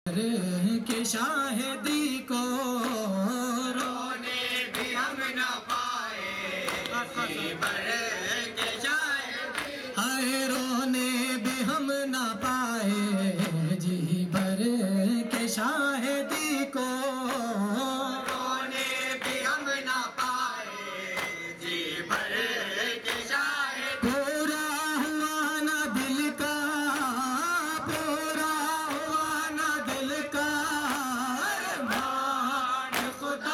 کہ شاہدی کو رونے بھی ہم نہ پائے، ہائے رونے بھی ہم نہ پائے، جی بھر کے شاہدی کو رونے بھی ہم نہ پائے، جی بھر کے شاہدی پورا ہوا نہ دل کا، پورا ہوا نہ دل کا ارمان خدا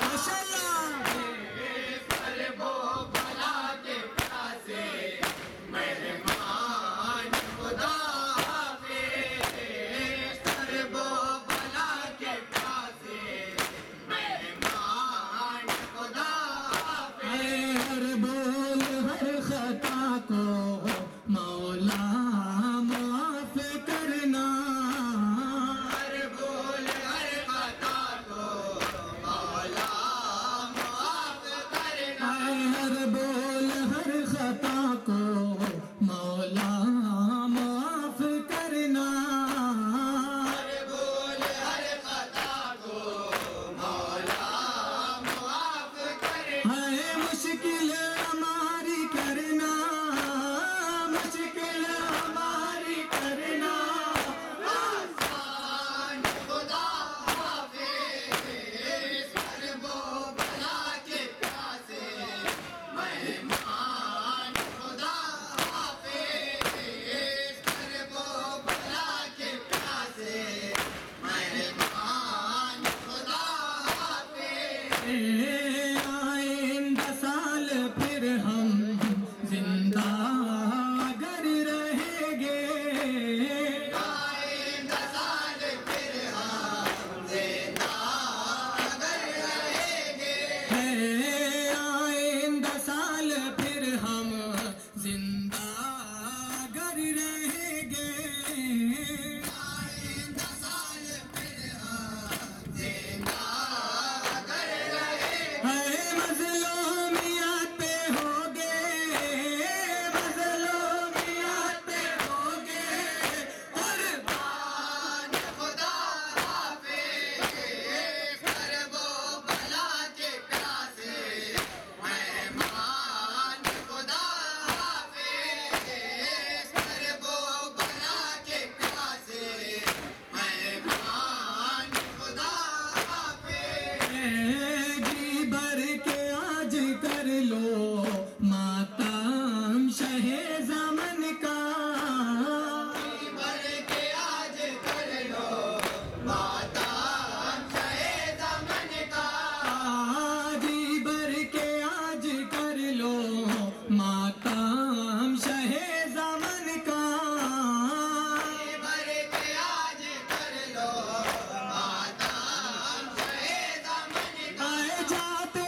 آئندہ سال پھر ہم زندہ اگر رہیں گے، آئندہ سال پھر ہم زندہ اگر رہیں گے، آئندہ سال پھر ہم زندہ اگر رہیں گے، آئندہ سال پھر ہم زندہ لو ماتم شہ زمن کا، بڑھ کے آج کر لو ماتم شہ زمن کا، جی بڑھ کے آج کر لو ماتم شہ زمن کا، بڑھ کے آج کر لو ماتم شہ زمن کا، جاتے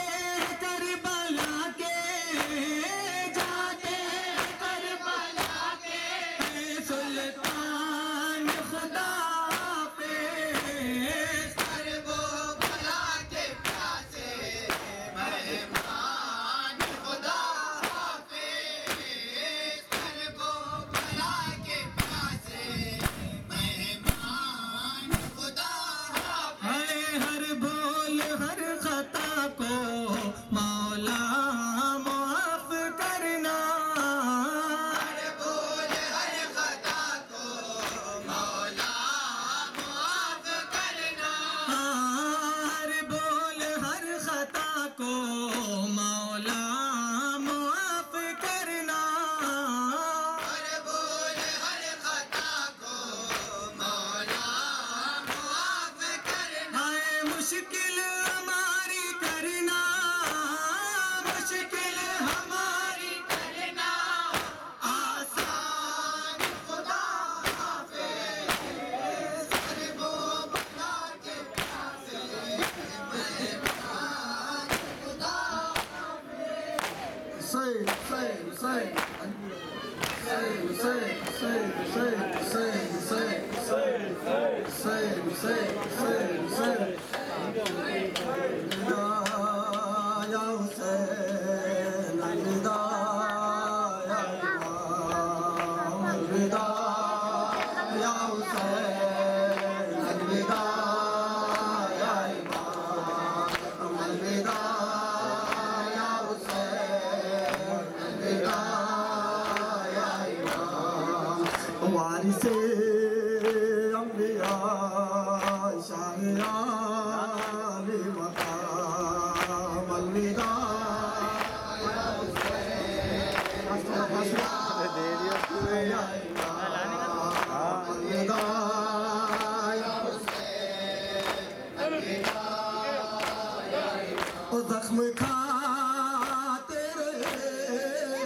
الوداع یا حسین الوداع شاہ عالی مقام الوداع یا حسین الوداع یا حسین زخم کھاتے رہے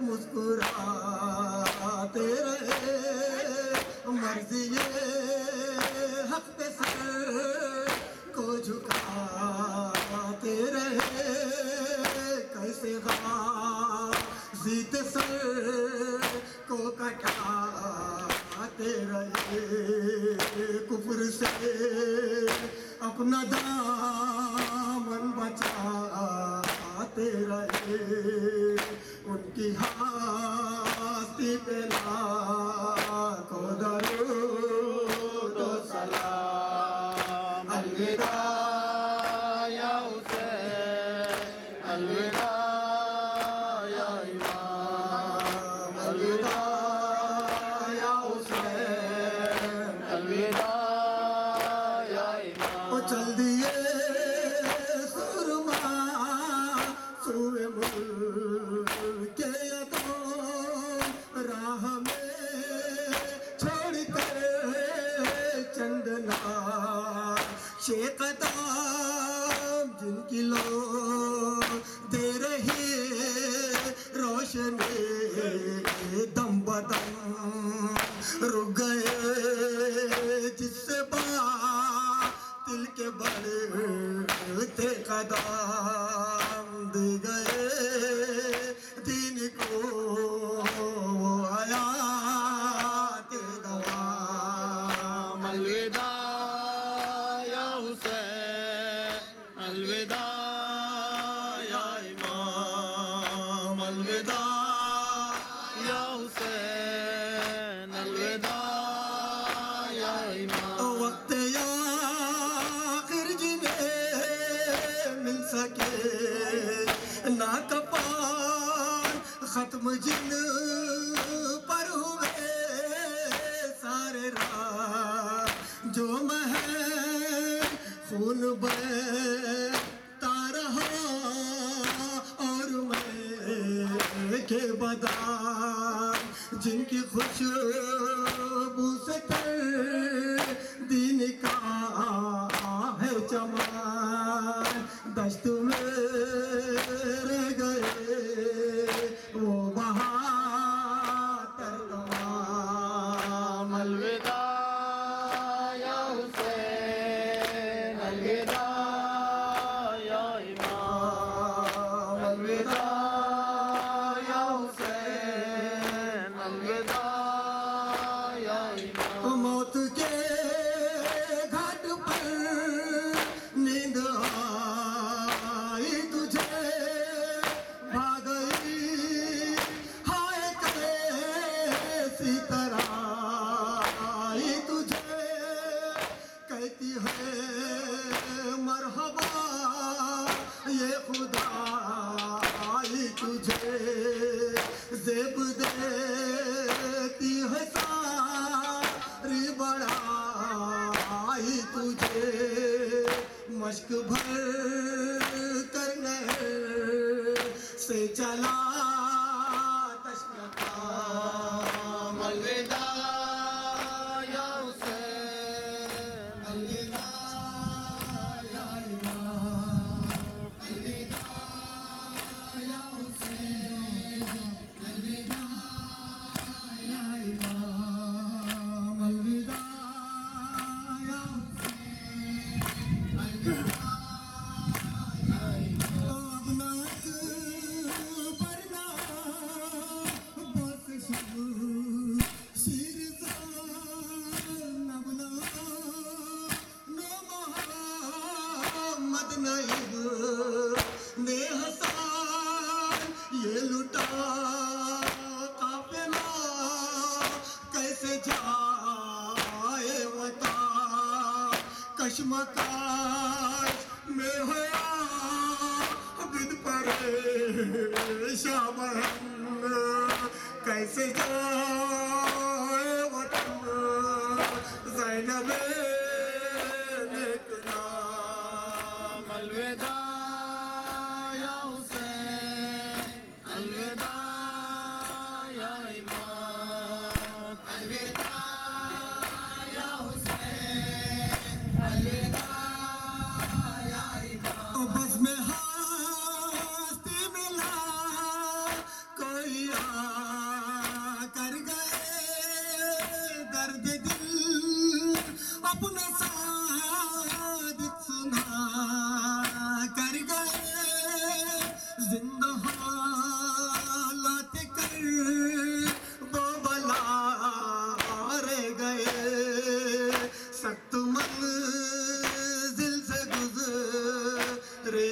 مسکراتے رہے مرضی حق پہ سر کو جھکاتے رہے کیسے غازی سر کو کٹاتے رہے کفر سے اپنا دامن بچاتے رہے ان کی ہستی پہ لاکھوں درود و سلام الوداع یا حسین الوداع یا امام الوداع یا حسین الوداع یا امام چل دیے سرما سوئے ملک راہ میں چھوڑ کر چند نعش قدم جن کی لو دے رہی روشنی دم بدم رک گئے جس سے باطل کے بڑھتے قدم دے گئے دین کو حیات دوام الوداع یا حسین الوداع یا امام الوداع یا حسین الوداع یا امام وقت آخر جنہیں مل سکے نہ کفان ختم جن پر ہوئے سارے راہ جو مہر خون بہتا رہا اور میں کے بدان جن کی خوشبو سے کر دین کا ہے چمن دشت میں رہ گئے وہ بہاتر تمام الوداع یا حسین الوداع یا امام الوداع یا حسین الوداع یا امام موت کے گھاٹ پر نیند آئی تجھے بھاگ گئی ہائے کیسی طرح آئی تجھے کہتی ہے مرحبا یہ خدا آئی تجھے زیب دیتی ہے ساری بڑائی تجھے مشک بھر کر نہر سے چلا تشنکام الوداع یا حسین الوداع یا امام الوداع یا حسین الوداع یا امام الوداع یا حسین الوداع یا امام برنا بس شیرزان ابنا نو محمد نہیں نے حسان یہ لٹا قافلہ کیسے جائے وطن کشمکش میں ہے عابد پریشان کیسے جائے وطن زینب الوداع یا حسین الوداع یا امام الوداع یا حسین الوداع یا امام بس میں ہستی ملا کوئی آ کر گئے درد دل اپنا صادق سنا کر گئے زندہ حالات کر وہ بلا رہ گئے سخت منزل سے گزرے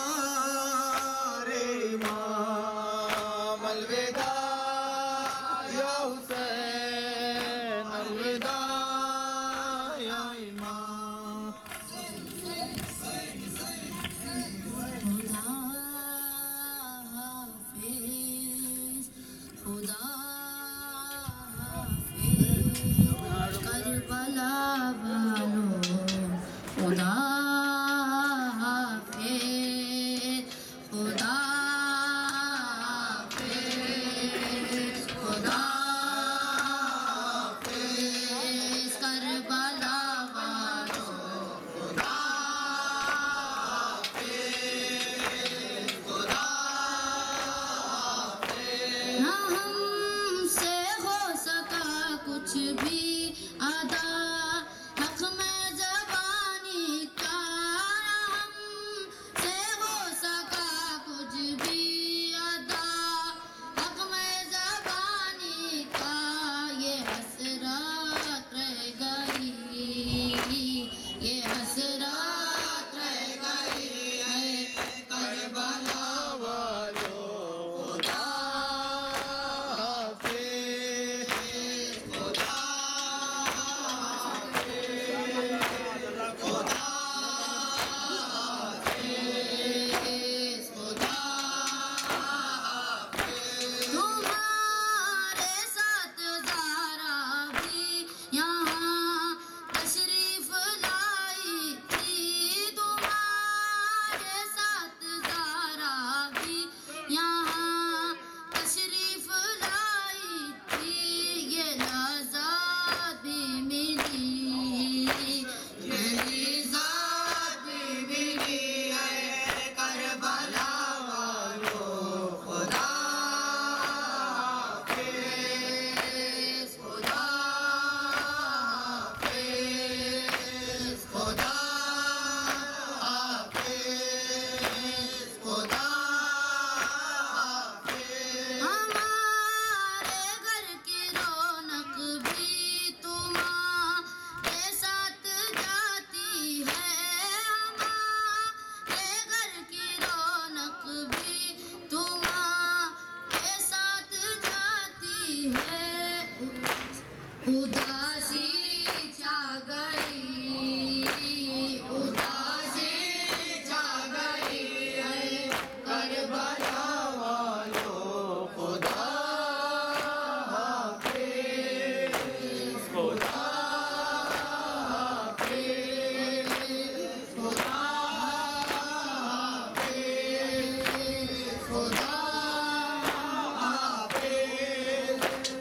ہمارے امام الوداع یا حسین الوداع یا امام خدا حافظ کربلا والوں خدا حافظ خدا حافظ خدا حافظ کربلا والوں خدا حافظ خدا نہ ہم سے ہو سکا کچھ بھی ادا حق میں زبانی کا ہم سے ہو سکا کچھ بھی ادا حق میں زبانی کا یہ حسرات رہ گئی یہ حسرات رہ گئی ہے کربلا والوں خدا حافظ خدا حافظ خدا تمہارے ساتھ زارا بھی یہاں تشریف لائی تھی تمہارے ساتھ زارا بھی یہاں تشریف لائی تھی یہ لذت بھی ملی یہ لذت بھی ملی ہے کربلا والوں خدا حافظ خدا حافظ خدا حافظ خدا حافظ ہمارے گھر کی رونق بھی تمہارے ساتھ جاتی ہے ہمارے گھر کی رونق بھی تمہارے ساتھ جاتی ہے اداسی چھا گئی اداسی چھا گئی ہے کربلا والوں خدا حافظ خدا حافظ خدا حافظ خدا حافظ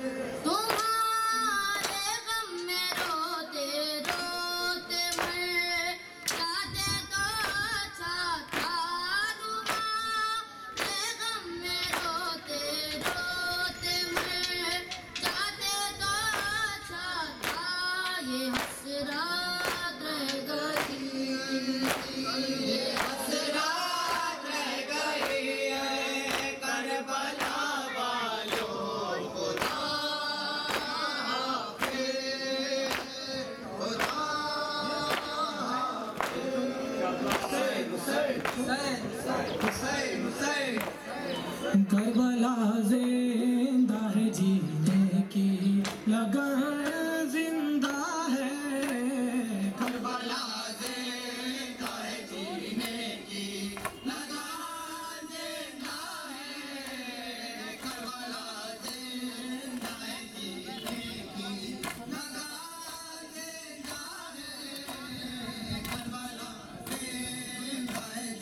تمہارے غم میں روتے روتے مر جاتے تو اچھا تھا تمہارے غم میں روتے روتے مر جاتے تو اچھا تھا یہ حسرات رہ گئی یہ حسرات رہ گئی ہے کربلا والوں خدا حافظ خدا کربلا زندہ ہے جینے کی لگن زندہ ہے کربلا زندہ ہے جینے کی لگن زندہ ہے کربلا زندہ ہے جینے کی لگن زندہ ہے کربلا زندہ ہے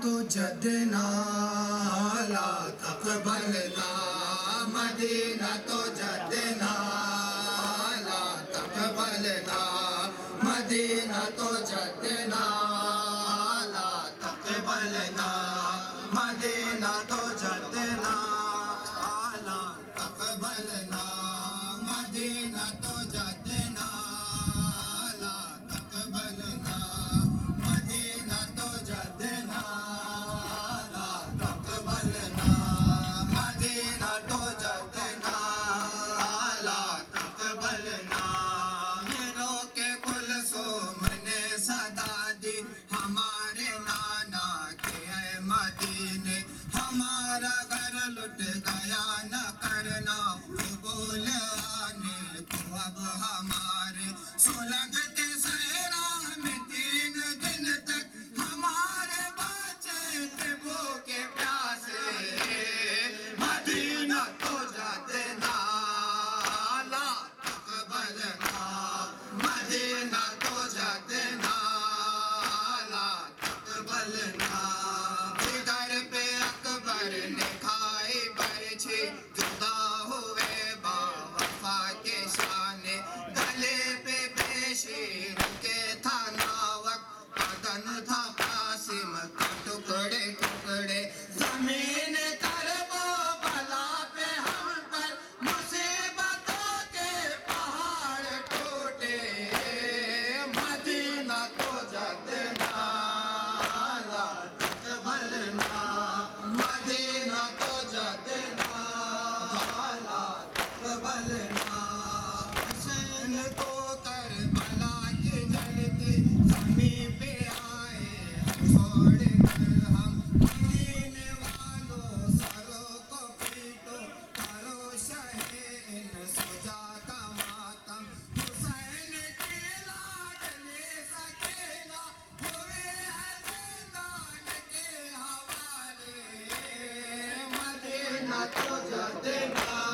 تو جدنا لا تقبلنا مدینہ تو جدنا لا تقبلنا مدینہ تو جدنا لا تقبلنا مدینہ تو جدنا لا تقبلنا مدینہ تو جدنا لا تقبلنا مدینہ تو جدنا لا تقبلنا مدینہ تو جدنا لا تقبلنا میروں کے کلثوم نے صدا دی ہمارے نانا کے اے مدینے ہمارا گھر لٹ گیا نہ کرنا قبول آنے کو اب ہمارے سلگتے صحرا میں 3 دن تک ہمارے بچے تھے بھوکے پیاسے مدینہ تو جدنا لا تقبلنا مدینہ تو جدنا لا تقبلنا جگر پہ اکبر نے کھائی برچھی جدا ہوئے با وفا کے شانے گلے پہ شیر کے تھا ناوک بدن تھا قاسم کا ٹکڑے ٹکڑے زمین کرب و بلا پہ ہم پر مصیبتوں کے پہاڑ ٹوٹے مدینہ تو جدنا لا تقبلنا مدینہ تو جدنا لا تقبلنا حسین کو کربلا کی جلتی زمین پہ آئے چھوڑ کر ہم مدینے والوں سروں کو پیٹو کرو شہین سجا کا ماتم حسین کی لاڈلی سکینہ ہوئے ہیں زندان کے حوالے مدینہ تو جدنا